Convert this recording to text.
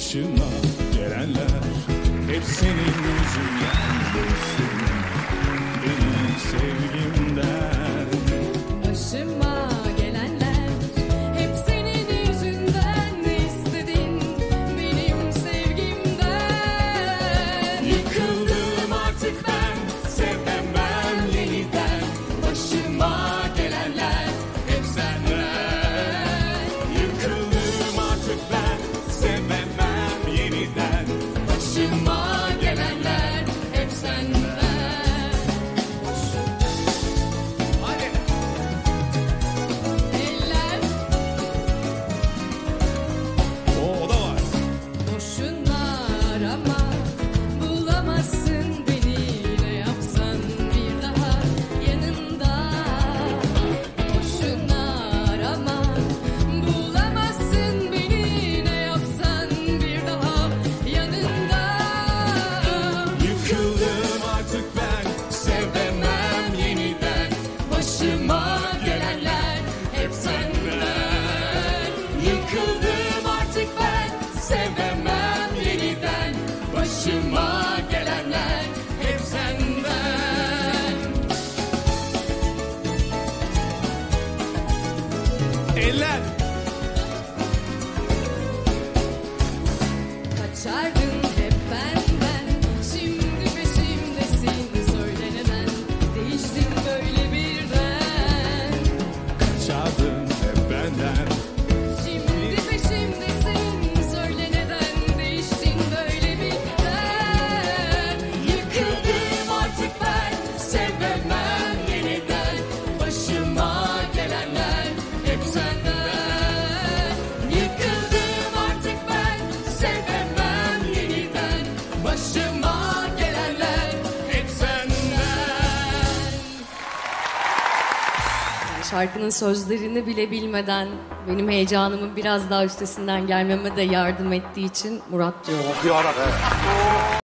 Başıma gelenler hep senin yüzünden dostum, benim sevgimden. Başıma gelenler hep senin yüzünden, ne istedin benim sevgimden. Yıkıldım artık ben, sevemem yeniden. Başıma gelenler hep senden. Yıkıldım artık ben, sevemem yeniden. Başıma gelenler hep senden. Hadi. Eller O da var. boşuna arama, bulamazsın beni, ne yapsan bir daha yanında. Boşuna arama, bulamazsın beni, ne yapsan bir daha yanında. Yıkıldım artık ben, sevemem yeniden. Başıma gelenler hep senden. Yıkıldım artık ben, sevemem yeniden. Başıma gelenler hep senden. Eller. Kaçardın hep benden, şimdi peşimdesin, söyle neden değiştin böyle birden. Kaçardın hep benden. Şimdi peşimdesin, söyle neden değiştin böyle birden. Yıkıldım artık ben, sevemem yeniden. Başıma gelenler hep senden. Yıkıldım artık ben, sevemem yeniden. Başıma gelenler hep senden. Şarkının sözlerini bile bilmeden benim heyecanımın biraz daha üstesinden gelmeme de yardım ettiği için Murat diyorum. Yarabbim.